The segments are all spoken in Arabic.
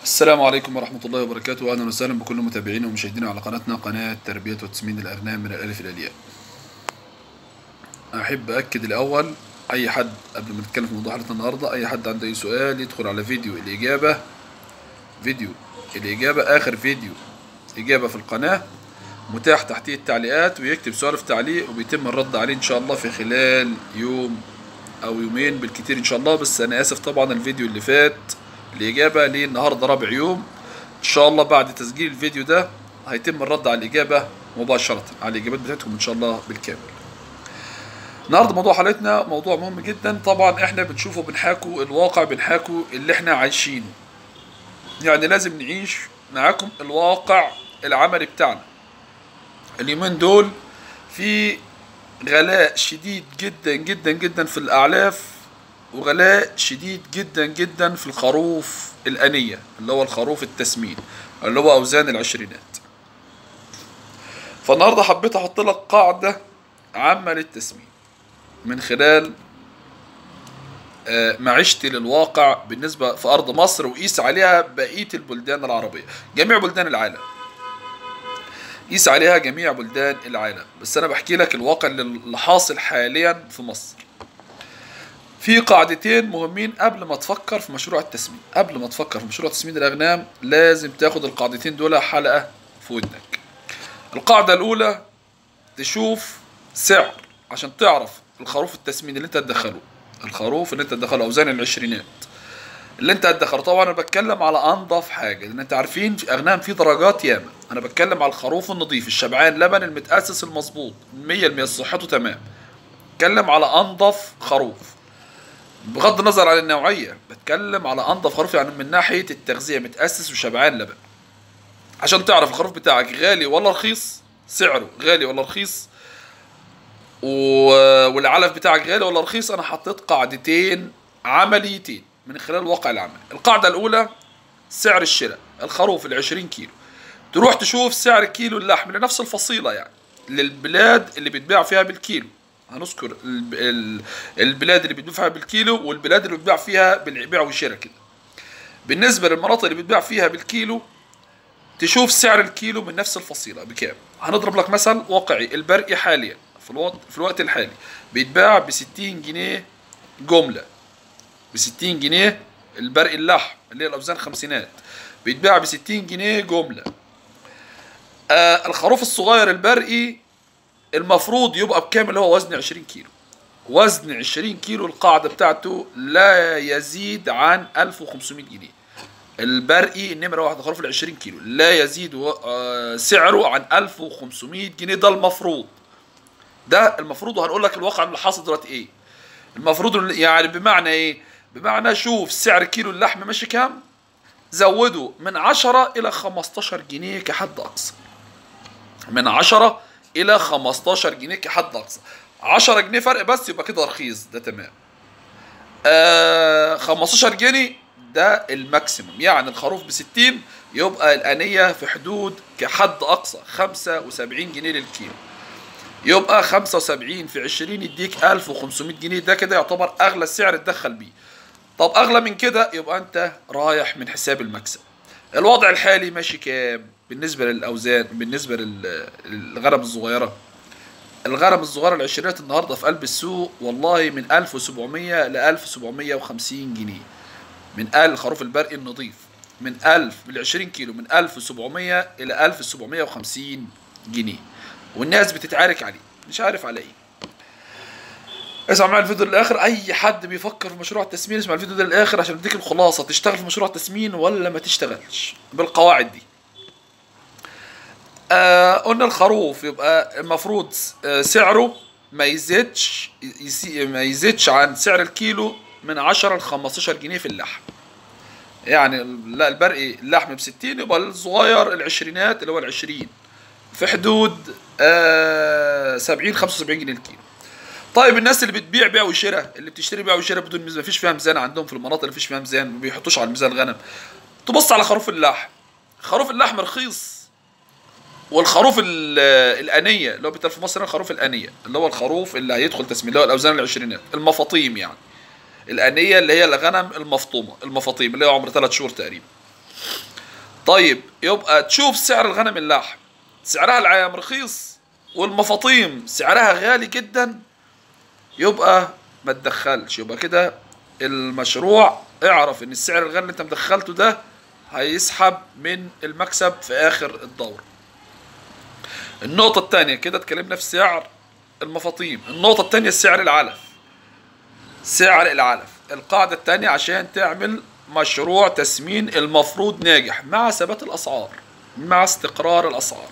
السلام عليكم ورحمة الله وبركاته. أهلا وسهلا بكل متابعينا ومشاهدينا على قناتنا، قناة تربية وتسمين الأغنام من الألف إلى الياء. أحب أكد الأول، أي حد قبل ما نتكلم في موضوع حلقتنا النهاردة، أي حد عنده أي سؤال يدخل على فيديو الإجابة آخر فيديو إجابة في القناة متاح تحتيه التعليقات، ويكتب سؤال في تعليق وبيتم الرد عليه إن شاء الله في خلال يوم أو يومين بالكتير إن شاء الله. بس أنا آسف طبعا، الفيديو اللي فات الإجابة ليه النهاردة رابع يوم. إن شاء الله بعد تسجيل الفيديو ده هيتم الرد على الإجابة مباشرة، على الإجابات بتاعتكم إن شاء الله بالكامل. النهاردة موضوع حلقتنا موضوع مهم جدا. طبعا إحنا بنشوفه، بنحاكوا الواقع، بنحاكوا اللي إحنا عايشينه، يعني لازم نعيش معاكم الواقع العملي بتاعنا. اليومين دول في غلاء شديد جدا جدا جدا في الأعلاف، وغلاء شديد جدا جدا في الخروف الأنية، اللي هو الخروف التسمين، اللي هو أوزان العشرينات. فالنهاردة حبيت أحط لك قاعدة عامة للتسمين من خلال معيشتي للواقع بالنسبة في أرض مصر، وقيس عليها بقية البلدان العربية، جميع بلدان العالم، قيس عليها جميع بلدان العالم. بس أنا بحكي لك الواقع اللي حاصل حاليا في مصر. في قاعدتين مهمين قبل ما تفكر في مشروع التسمين. قبل ما تفكر في مشروع تسمين الأغنام لازم تاخد القاعدتين دول حلقة في ودنك. القاعدة الأولى، تشوف سعر عشان تعرف الخروف التسمين اللي انت هتدخله، الخروف اللي انت هتدخله أوزان العشرينات اللي انت هتدخله. طبعا انا بتكلم على انضف حاجة، لان انت عارفين في أغنام في درجات ياما. انا بتكلم على الخروف النظيف الشبعان لبن المتأسس المظبوط 100% صحته تمام. بتكلم على انضف خروف بغض النظر عن النوعية، بتكلم على انضف خروف، يعني من ناحية التغذية متأسس وشبعان لبن، عشان تعرف الخروف بتاعك غالي ولا رخيص، سعره غالي ولا رخيص، والعلف بتاعك غالي ولا رخيص. انا حطيت قاعدتين عمليتين من خلال الواقع العملي. القاعدة الاولى، سعر الشراء الخروف ال20 كيلو، تروح تشوف سعر كيلو اللحم لنفس الفصيلة، يعني للبلاد اللي بتباع فيها بالكيلو. هنذكر البلاد اللي بتبيع فيها بالكيلو والبلاد اللي بتبيع فيها بالبيع والشراء كده. بالنسبة للمناطق اللي بتبيع فيها بالكيلو، تشوف سعر الكيلو من نفس الفصيلة بكام. هنضرب لك مثل واقعي. البرقي حاليا في الوقت الحالي بيتباع ب60 جنيه جملة، ب60 جنيه. البرقي اللحم اللي هي الأوزان خمسينات بيتباع ب60 جنيه جملة. الخروف الصغير البرقي المفروض يبقى بكام؟ اللي هو وزن 20 كيلو. وزن 20 كيلو القاعدة بتاعته لا يزيد عن 1500 جنيه. البرقي النمرة واحد خروف ال20 كيلو لا يزيد سعره عن 1500 جنيه. ده المفروض، ده المفروض. وهنقول لك الواقع اللي حاصل دلوقتي ايه. المفروض يعني بمعنى ايه؟ بمعنى شوف سعر كيلو اللحم ماشي كام، زوده من 10 إلى 15 جنيه كحد أقصى. من 10 إلى 15 جنيه كحد أقصى. 10 جنيه فرق بس يبقى كده رخيص، ده تمام. 15 جنيه ده الماكسيموم، يعني الخروف ب60 يبقى الأنية في حدود كحد أقصى 75 جنيه للكيلو. يبقى 75 في 20 يديك 1500 جنيه. ده كده يعتبر أغلى سعر تدخل بيه. طب أغلى من كده يبقى أنت رايح من حساب المكسب. الوضع الحالي ماشي كام بالنسبة للأوزان؟ بالنسبة للغنم الصغيرة، الغنم الصغيرة العشرينات النهاردة في قلب السوق والله من 1700 ل 1750 جنيه. من الخروف البرقي النظيف من 1000 بال20 كيلو من 1700 إلى 1750 جنيه، والناس بتتعارك عليه، مش عارف على ايه. اسمع معايا الفيديو للاخر. اي حد بيفكر في مشروع التسمين اسمع الفيديو ده للاخر عشان اديك الخلاصه، تشتغل في مشروع التسمين ولا ما تشتغلش بالقواعد دي. قلنا الخروف يبقى المفروض سعره ما يزيدش عن سعر الكيلو من 10 ل 15 جنيه في اللحم. يعني لا، البرقي اللحم ب60 يبقى الصغير العشرينات اللي هو ال20 في حدود 70 75 جنيه الكيلو. طيب الناس اللي بتبيع بيع وشراء، اللي بتشتري بيع وشراء بدون ميزان، مفيش فيها ميزان عندهم في المناطق اللي مفيش فيها ميزان، ما بيحطوش على الميزان الغنم. تبص على خروف اللحم، خروف اللحم رخيص. والخروف الأنية اللي هو بيتقال في مصر خروف الأنية، اللي هو الخروف اللي هيدخل تسمين، اللي هو الأوزان العشرينات المفاطيم. يعني الأنية اللي هي الغنم المفطومة، المفاطيم اللي هي عمر 3 شهور تقريبا. طيب يبقى تشوف سعر الغنم اللحم سعرها العام رخيص والمفاطيم سعرها غالي جدا، يبقى ما تدخلش. يبقى كده المشروع اعرف ان السعر الغالي اللي انت مدخلته ده هيسحب من المكسب في اخر الدورة. النقطة التانية كده اتكلمنا في سعر المفاطيم. النقطة التانية سعر العلف. سعر العلف القاعدة التانية عشان تعمل مشروع تسمين المفروض ناجح مع ثبات الأسعار مع استقرار الأسعار.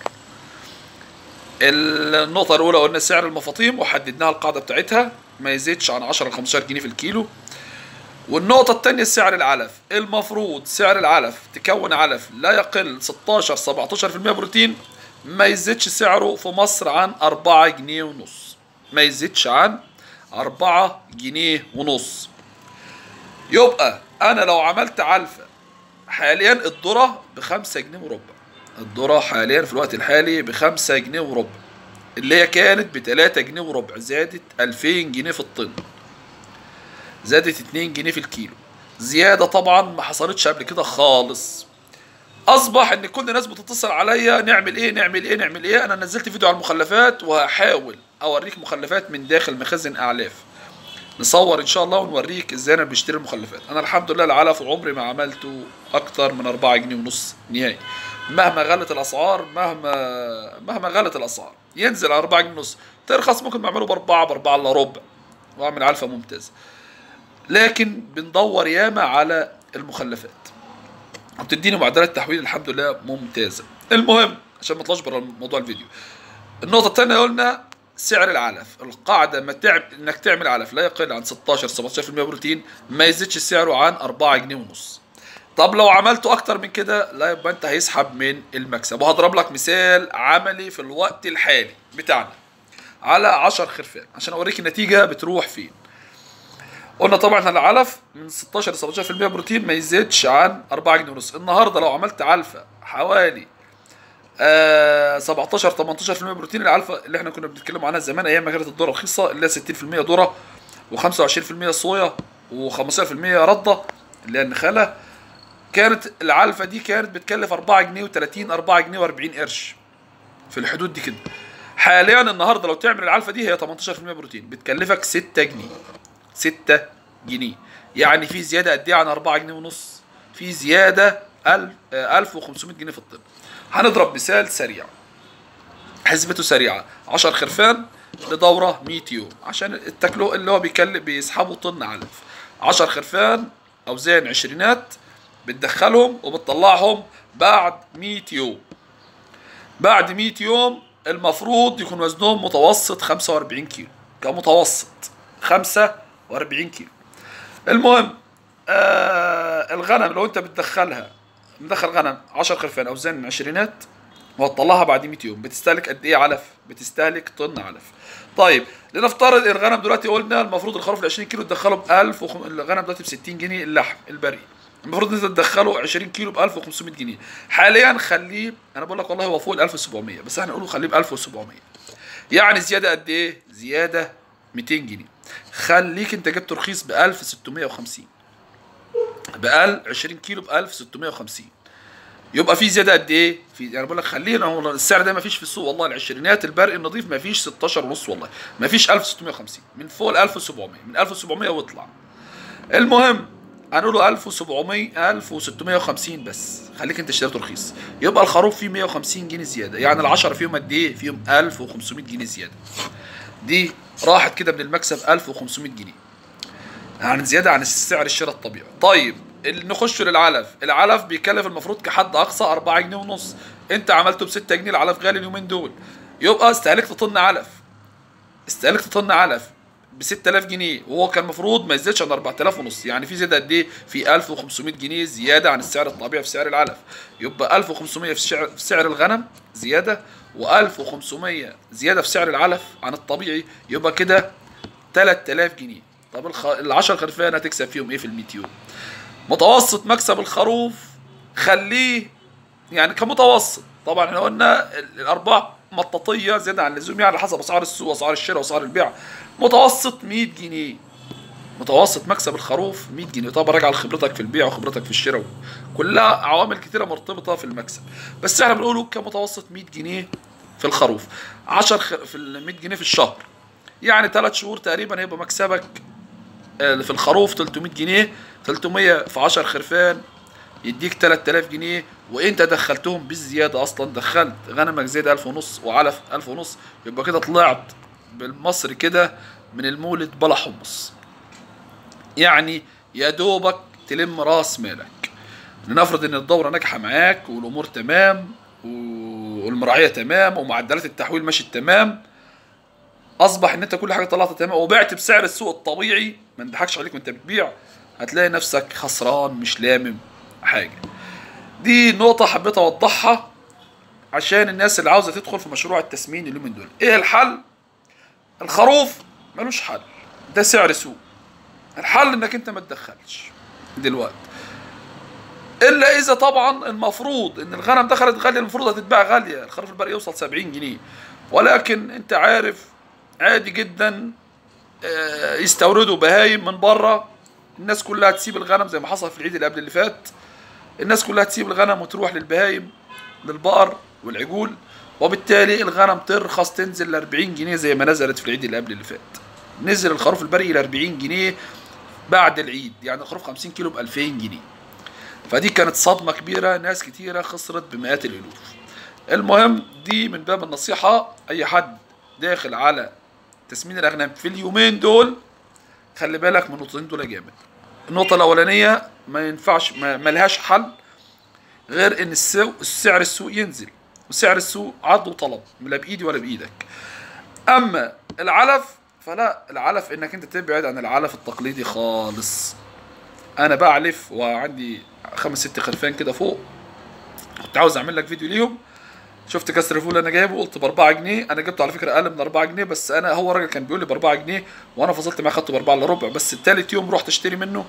النقطة الأولى قلنا سعر المفاطيم وحددناها القاعدة بتاعتها ما يزيدش عن 10 ل 15 جنيه في الكيلو. والنقطة التانية سعر العلف، المفروض سعر العلف تكون علف لا يقل 16-17% بروتين، ما يزيدش سعره في مصر عن 4 جنيه ونص، ما يزيدش عن 4 جنيه ونص. يبقى أنا لو عملت علفة حاليا الذرة ب5 جنيه وربع، الذرة حاليا في الوقت الحالي ب5 جنيه وربع، اللي هي كانت ب3 جنيه وربع، زادت 2000 جنيه في الطن، زادت 2 جنيه في الكيلو، زيادة طبعا ما حصلتش قبل كده خالص. اصبح ان كل الناس بتتصل عليا نعمل ايه نعمل ايه نعمل ايه. انا نزلت فيديو على المخلفات وهحاول اوريك مخلفات من داخل مخازن اعلاف، نصور ان شاء الله ونوريك ازاي انا بشتري المخلفات. انا الحمد لله العلف عمري ما عملته اكتر من 4 جنيه ونص نهائي، مهما غلت الاسعار، مهما غلت الاسعار ينزل على 4 جنيه ونص، ترخص ممكن بعمله ب4 الا ربع واعمل علفه ممتازه. لكن بندور ياما على المخلفات وبتديني معدلات تحويل الحمد لله ممتازه. المهم عشان ما اطلعش بره موضوع الفيديو، النقطه الثانيه قلنا سعر العلف. القاعده انك تعمل علف لا يقل عن 16-17% بروتين، ما يزيدش سعره عن 4 جنيه ونص. طب لو عملته اكتر من كده لا، يبقى انت هيسحب من المكسب. وهضرب لك مثال عملي في الوقت الحالي بتاعنا على 10 خرفان عشان اوريك النتيجه بتروح فين. قلنا طبعا العلف من 16-17% بروتين ما يزيدش عن 4 جنيه ونص. النهارده لو عملت علفه حوالي 17-18% بروتين، العلفه اللي احنا كنا بنتكلم عنها زمان ايام ما كانت الذره رخيصه، اللي هي 60% ذره و25% صويا و15% رده اللي هي النخاله، كانت العلفه دي كانت بتكلف 4 جنيه و30 4 جنيه و40 قرش في الحدود دي كده. حاليا النهارده لو تعمل العلفه دي هي 18% بروتين بتكلفك 6 جنيه، 6 جنيه. يعني في زياده قد ايه عن 4 جنيه ونص؟ في زياده 1500 جنيه في الطن. هنضرب مثال سريع، حسبته سريعه، 10 خرفان لدوره 100 يوم عشان التكلفه اللي هو بيسحبوا طن علف. 10 خرفان اوزان عشرينات بتدخلهم وبتطلعهم بعد 100 يوم. بعد 100 يوم المفروض يكون وزنهم متوسط 45 كيلو كمتوسط، 45 كيلو. المهم الغنم لو انت مدخل غنم 10 خرفان اوزان عشرينات وهتطلعها بعد 100 يوم، بتستهلك قد ايه علف؟ بتستهلك طن علف. طيب لنفترض الغنم دلوقتي قلنا المفروض الخروف ال 20 كيلو تدخله ب 1000 الغنم دلوقتي ب 60 جنيه اللحم البري، المفروض انت تدخله 20 كيلو ب 1500 جنيه. حاليا خليه، انا بقول لك والله هو فوق ال 1700 بس احنا نقوله خليه ب 1700، يعني زياده قد ايه؟ زياده 200 جنيه. خليك انت جبت رخيص ب 1650، بقال 20 كيلو ب 1650، يبقى في زياده قد ايه؟ يعني بقول لك خلينا والله السعر ده ما فيش في السوق والله، العشرينات البرق النظيف ما فيش 16 ونص والله، ما فيش 1650، من فوق ال 1700، من 1700 واطلع. المهم هنقوله 1700 1650 بس، خليك انت اشتريته رخيص، يبقى الخروف فيه 150 جنيه زياده، يعني ال10 فيهم قد ايه؟ فيهم 1500 جنيه زياده. دي راحت كده من المكسب 1500 جنيه يعني زياده عن سعر الشراء الطبيعي. طيب نخش للعلف. العلف بيكلف المفروض كحد اقصى 4 جنيه ونص، انت عملته ب 6 جنيه، العلف غالي اليومين دول، يبقى استهلكت طن علف، استهلكت طن علف ب 6000 جنيه وهو كان المفروض ما يزيدش عن 4000 ونص، يعني في زياده قد ايه؟ في 1500 جنيه زياده عن السعر الطبيعي في سعر العلف. يبقى 1500 في سعر الغنم زياده، و1500 زياده في سعر العلف عن الطبيعي، يبقى كده 3000 جنيه. طب ال10 خرفان هتكسب فيهم ايه في ال 100 يوم؟ متوسط مكسب الخروف خليه يعني كمتوسط، طبعا احنا قلنا الارباح مطاطيه زياده عن اللزوم، يعني حسب اسعار السوق واسعار الشراء واسعار البيع، متوسط 100 جنيه متوسط مكسب الخروف 100 جنيه. طبعا راجع لخبرتك في البيع وخبرتك في الشراء، كلها عوامل كتيره مرتبطه في المكسب، بس احنا بنقوله كمتوسط 100 جنيه في الخروف، 10 في ال 100 جنيه في الشهر، يعني 3 شهور تقريبا هيبقى مكسبك في الخروف 300 جنيه. 300 في 10 خرفان يديك 3000 جنيه، وانت دخلتهم بالزياده، اصلا دخلت غنمك زيد 1000 ونص وعلف 1000 ونص، يبقى كده طلعت بالمصري كده من المولد بلا حمص، يعني يا دوبك تلم راس مالك. لنفرض ان الدوره ناجحه معاك والامور تمام والمراعيه تمام ومعدلات التحويل ماشيه تمام، اصبح ان انت كل حاجه طلعت تمام وبعت بسعر السوق الطبيعي، ما نضحكش عليك وانت بتبيع، هتلاقي نفسك خسران مش لامم حاجه. دي نقطه حبيت اوضحها عشان الناس اللي عاوزه تدخل في مشروع التسمين اليومين دول. ايه الحل؟ الخروف ملوش حل، ده سعر سوق. الحل انك انت ما تدخلش دلوقتي، الا اذا طبعا المفروض ان الغنم دخلت غاليه، المفروض هتتباع غاليه، الخروف البري يوصل 70 جنيه، ولكن انت عارف عادي جدا يستوردوا بهايم من بره، الناس كلها تسيب الغنم زي ما حصل في العيد اللي قبل اللي فات، الناس كلها تسيب الغنم وتروح للبهايم للبقر والعجول، وبالتالي الغنم ترخص تنزل ل 40 جنيه زي ما نزلت في العيد اللي قبل اللي فات. نزل الخروف البري ل 40 جنيه بعد العيد، يعني الخروف 50 كيلو ب 2000 جنيه. فدي كانت صدمة كبيرة، ناس كتيرة خسرت بمئات الألوف. المهم دي من باب النصيحة، أي حد داخل على تسمين الأغنام في اليومين دول خلي بالك من النقطتين دول جامد. النقطة الأولانية ما ينفعش، ما لهاش حل غير إن السعر السوق ينزل، وسعر السوق عرض وطلب، لا بإيدي ولا بإيدك. أما العلف فلا، العلف إنك أنت تبعد عن العلف التقليدي خالص. أنا بعلف وعندي 5 6 خرفان كده فوق، كنت عاوز أعمل لك فيديو ليهم، شفت كسر فول انا جايبه قلت ب 4 جنيه، انا جبته على فكره اقل من 4 جنيه، بس انا هو الراجل كان بيقول لي ب 4 جنيه وانا فصلت معاه خدته ب 4 الا ربع، بس التالت يوم رحت اشتري منه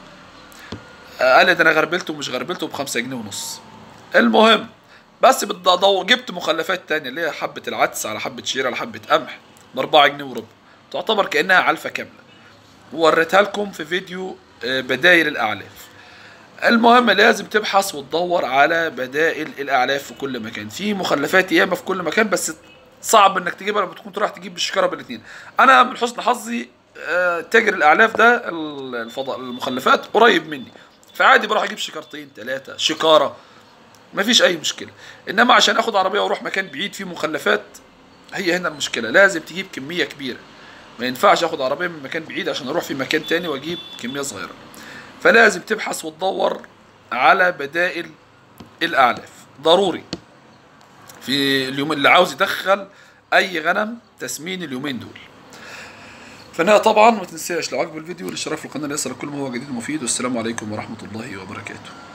قال لي ده انا غربلته ومش غربلته ب 5 جنيه ونص. المهم بس جبت مخلفات تانية اللي هي حبه العدس على حبه شيره على حبه قمح ب 4 جنيه وربع، تعتبر كانها علفه كامله، ووريتها لكم في فيديو بدايل الاعلاف. المهم لازم تبحث وتدور على بدائل الاعلاف في كل مكان، في مخلفات ياما في كل مكان، بس صعب انك تجيبها لما تكون رايح تجيب بالشكاره بالاثنين. انا من حسن حظي تاجر الاعلاف ده المخلفات قريب مني، فعادي بروح اجيب شكارتين 3 شكاره مفيش اي مشكله. انما عشان اخد عربيه واروح مكان بعيد فيه مخلفات، هي هنا المشكله، لازم تجيب كميه كبيره، ما ينفعش اخد عربيه من مكان بعيد عشان اروح في مكان تاني واجيب كميه صغيره. فلازم تبحث وتدور على بدائل الأعلاف ضروري في اليوم اللي عاوز يدخل أي غنم تسمين اليومين دول. فأنا طبعا ما تنساش لو عجب الفيديو الاشتراك في القناة ليصلك كل ما هو جديد ومفيد، والسلام عليكم ورحمة الله وبركاته.